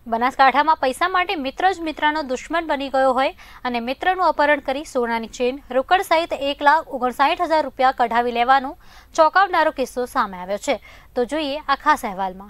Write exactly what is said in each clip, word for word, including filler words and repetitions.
બનાસકાંઠામાં પૈસા માટે મિત્ર જ મિત્રનો દુશ્મન બની ગયો હોય અને મિત્રનું અપહરણ કરી સોનાની ચેન, રોકડ સહિત એક લાખ ઓગણસાઠ હજાર રૂપિયા કઢાવી લેવાનો ચોંકાવનારો કિસ્સો સામે આવ્યો છે. તો જોઈએ આ ખાસ અહેવાલમાં.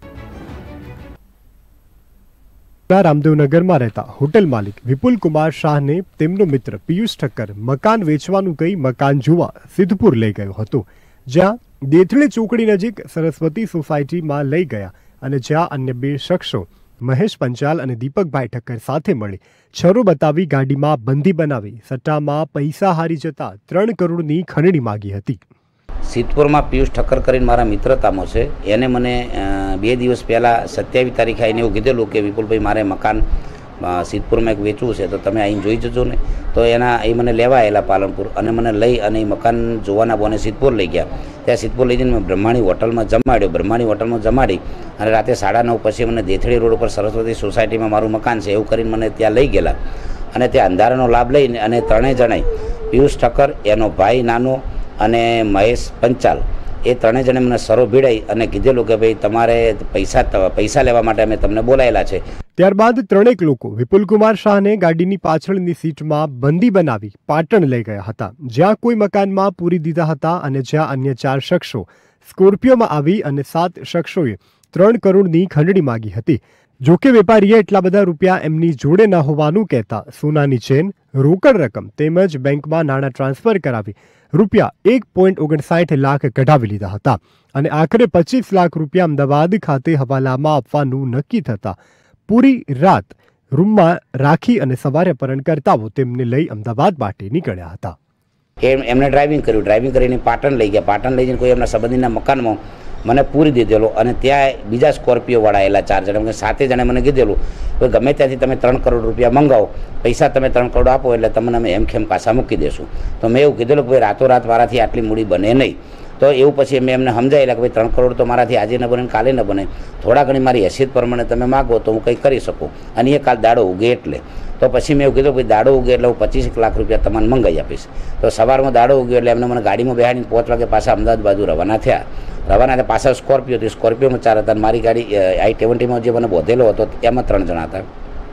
રામદેવનગરમાં રહેતા હોટેલ માલિક વિપુલ કુમાર શાહને તેમનો મિત્ર પિયુષ ઠક્કર મકાન વેચવાનું કહી મકાન જોવા સિદ્ધપુર લઈ ગયો હતો, જ્યાં દેથળી ચોકડી નજીક સરસ્વતી સોસાયટીમાં લઈ ગયા અને જ્યાં અન્ય બે શખ્સો મહેશ પંચાલ અને દીપકભાઈ ઠક્કર સાથે મળી છરો બતાવી ગાડીમાં બંધી બનાવી સટ્ટામાં પૈસા હારી જતા ત્રણ કરોડની ખંડણી માગી હતી. સિદ્ધપુરમાં પિયુષ ઠક્કર કરીને મારા મિત્રતામાં છે, એને મને બે દિવસ પહેલાં સત્યાવીસ તારીખે આવીને એવું કીધેલું કે વિપુલભાઈ મારે મકાન સિદ્ધપુરમાં એક વેચવું છે તો તમે આવીને જોઈ જજો ને. તો એના એ મને લેવા આવેલા પાલનપુર અને મને લઈ અને એ મકાન જોવાના બોને સિદ્ધપુર લઈ ગયા. ત્યાં સિદ્ધપુર લઈ જઈને મેં બ્રહ્માણી હોટલમાં જમાડ્યો. બ્રહ્માણી હોટલમાં જમાડી અને રાતે સાડા નવ પછી મને દેથળી રોડ ઉપર સરસ્વતી સોસાયટીમાં મારું મકાન છે એવું કરીને મને ત્યાં લઈ ગયેલા અને ત્યાં અંધારાનો લાભ લઈને અને ત્રણેય જણાય પિયુષ ઠક્કર, એનો ભાઈ નાનો અને મહેશ પંચાલ, એ ત્રણેય જણે મને સરો ભીડાઈ અને કીધેલું કે ભાઈ તમારે પૈસા પૈસા લેવા માટે અમે તમને બોલાયેલા છે. ત્યારબાદ ત્રણેક લોકો વિપુલ કુમાર શાહને ગાડીની પાછળની સીટમાં બંદી બનાવી પાટણ લઈ ગયા હતા, જ્યાં કોઈ મકાનમાં પૂરી દીધા હતા અને જ્યાં અન્ય ચાર શખ્સો સ્કોર્પિયોમાં આવી અને સાત શખ્સોએ ત્રણ કરોડની ખંડણી માગી હતી. જોકે વેપારીએ એટલા બધા રૂપિયા એમની જોડે ન હોવાનું કહેતા સોનાની ચેન, રોકડ રકમ તેમજ બેંકમાં નાણાં ટ્રાન્સફર કરાવી રૂપિયા એક પોઈન્ટ ઓગણસાઠ લાખ કઢાવી લીધા હતા અને આખરે પચીસ લાખ રૂપિયા અમદાવાદ ખાતે હવાલામાં આપવાનું નક્કી થતા પૂરી રાત રૂમમાં રાખી અને સવારે અપહરણકર્તાઓ તેમને લઈ અમદાવાદ માટે નીકળ્યા હતા. એમ એમને ડ્રાઇવિંગ કર્યું, ડ્રાઇવિંગ કરીને પાટણ લઈ ગયા. પાટણ લઈ જઈને કોઈ એમના સંબંધીના મકાનમાં મને પૂરી દીધેલો અને ત્યાં બીજા સ્કોર્પિયોવાળા આવેલા ચાર જણા, સાતે જણે મને કીધેલું કે ગમે ત્યાંથી તમે ત્રણ કરોડ રૂપિયા મંગાવો, પૈસા તમે ત્રણ કરોડ આપો એટલે તમને અમે એમ ખેમ પાછા મૂકી દેશું. તો મેં એવું કીધેલું કે ભાઈ રાતોરાત મારાથી આટલી મૂડી બને નહીં. તો એવું પછી મેં એમને સમજાયેલા કે ભાઈ ત્રણ કરોડ તો મારાથી આજે ન બને કાલે ન બને, થોડા ઘણી મારી હેસિયત પ્રમાણે તમે માગો તો હું કંઈ કરી શકું અને એ કાલ દાડો ઉગે એટલે. તો પછી મેં એવું કીધું ભાઈ દાડો ઉગે એટલે હું પચીસ લાખ રૂપિયા તમને મંગાવી આપીશ. તો સવારમાં દાડો ઉગ્યો એટલે એમને મને ગાડીમાં બેહાડીને પાંચ વાગે પાછા અમદાવાદ બાજુ રવાના થયા. રવાના થયા પાછા સ્કોર્પિયો હતી, સ્કોર્પિયોમાં ચાર હતા અને મારી ગાડી આઈ ટ્વેન્ટીમાં જે મને બોધેલો હતો એમાં ત્રણ જણા હતા.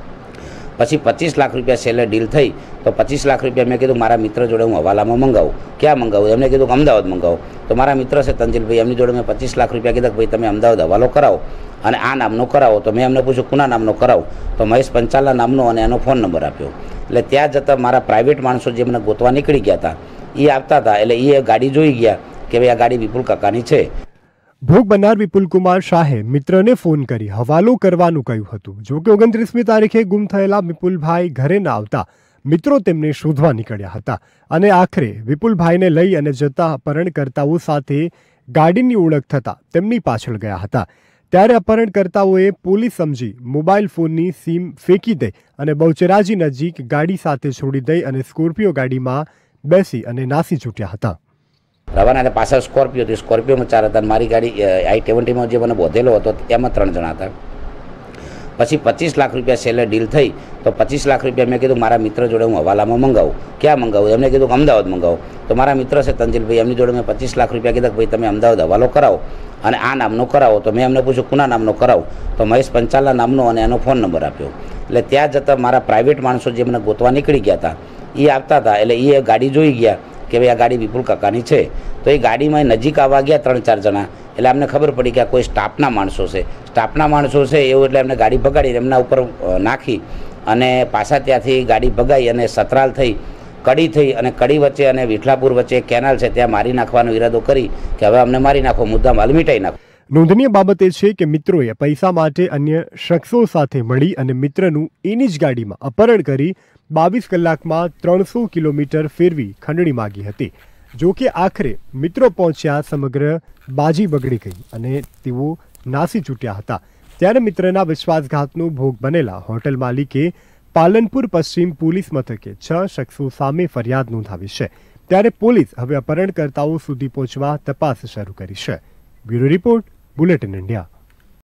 પછી પચીસ લાખ રૂપિયા છેલ્લે ડીલ થઈ. તો પચીસ લાખ રૂપિયા મેં કીધું મારા મિત્ર જોડે હું હવાલામાં મંગાવું. ક્યાં મંગાવું? એમને કીધું અમદાવાદ મંગાવું. તો મારા મિત્ર છે તંજીલભાઈ, એમની જોડે મેં પચીસ લાખ રૂપિયા કીધા કે ભાઈ તમે અમદાવાદ હવાલો કરાવો અને આ નામનો કરાવો. તો મેં એમને પૂછ્યું કુના નામનો કરાવો? તો મહેશ પંચાલના નામનો અને એનો ફોન નંબર આપ્યો. એટલે ત્યાં જતાં મારા પ્રાઇવેટ માણસો જે મને ગોતવા નીકળી ગયા હતા એ આવતા હતા એટલે એ ગાડી જોઈ ગયા કે ભાઈ આ ગાડી વિપુલ કાકાની છે. ભોગ બનનાર વિપુલ કુમાર શાહે મિત્રને ફોન કરી હવાલો કરવાનું કહ્યું હતું. જોકે ઓગણત્રીસમી તારીખે ગુમ થયેલા વિપુલભાઈ ઘરે ના આવતા મિત્રો તેમને શોધવા નીકળ્યા હતા અને આખરે વિપુલભાઈને લઈ અને જતા અપહરણકર્તાઓ સાથે ગાડીની ઓળખ થતા તેમની પાછળ ગયા હતા. ત્યારે અપહરણકર્તાઓએ પોલીસ સમજી મોબાઈલ ફોનની સીમ ફેંકી દઈ અને બહુચરાજી નજીક ગાડી સાથે છોડી દઈ અને સ્કોર્પિયો ગાડીમાં બેસી અને નાસી છૂટ્યા હતા. રવાના પાછળ સ્કોર્પિયો હતી, સ્કોર્પિયોમાં ચાર હતા અને મારી ગાડી આઈ ટ્વેન્ટીમાં જે મને બોધેલો હતો એમાં ત્રણ જણા હતા. પછી પચીસ લાખ રૂપિયા છેલ્લે ડીલ થઈ. તો પચીસ લાખ રૂપિયા મેં કીધું મારા મિત્ર જોડે હું હવાલામાં મંગાવું. ક્યાં મંગાવું? એમને કીધું અમદાવાદ મંગાવું. તો મારા મિત્ર છે તંજીલભાઈ, એમની જોડે મેં પચીસ લાખ રૂપિયા કીધા કે ભાઈ તમે અમદાવાદ હવાલો કરાવો અને આ નામનો કરાવો. તો મેં એમને પૂછ્યું કુના નામનો કરાવો? તો મહેશ પંચાલના નામનો અને એનો ફોન નંબર આપ્યો. એટલે ત્યાં જતાં મારા પ્રાઇવેટ માણસો જે મને ગોતવા નીકળી ગયા હતા એ આવતા હતા એટલે એ ગાડી જોઈ ગયા કે ભાઈ આ ગાડી વિપુલ કાકાની છે. તો એ ગાડીમાં નજીક આવવા ગયા ત્રણ ચાર જણા એટલે અમને ખબર પડી કે આ કોઈ સ્ટાફના માણસો છે. સ્ટાફના માણસો છે એવું એટલે એમને ગાડી ભગાડી એમના ઉપર નાખી અને પાછા ત્યાંથી ગાડી ભગાઈ અને સતરાલ થઈ કડી થઈ અને કડી વચ્ચે અને વિઠલાપુર વચ્ચે કેનાલ છે ત્યાં મારી નાખવાનો ઈરાદો કરી કે હવે અમને મારી નાખો, મુદ્દામ હાલ મીટાઈ નાખો. નોંધનીય બાબત એ છે કે મિત્રોએ પૈસા માટે અન્ય શખ્સો સાથે મળી અને મિત્રનું એની જ ગાડીમાં અપહરણ કરી બાવીસ કલાકમાં ત્રણસો કિલોમીટર ફેરવી ખંડણી માગી હતી. જો કે આખરે મિત્રો પહોંચ્યા સમગ્ર બાજી બગડી ગઈ અને તેઓ નાસી છૂટ્યા હતા. ત્યારે મિત્રના વિશ્વાસઘાતનો ભોગ બનેલા હોટેલ માલિકે પાલનપુર પશ્ચિમ પોલીસ મથકે છ શખ્સો સામે ફરિયાદ નોંધાવી છે. ત્યારે પોલીસ હવે અપહરણકર્તાઓ સુધી પહોંચવા તપાસ શરૂ કરી છે. Bureau report, bulletin India.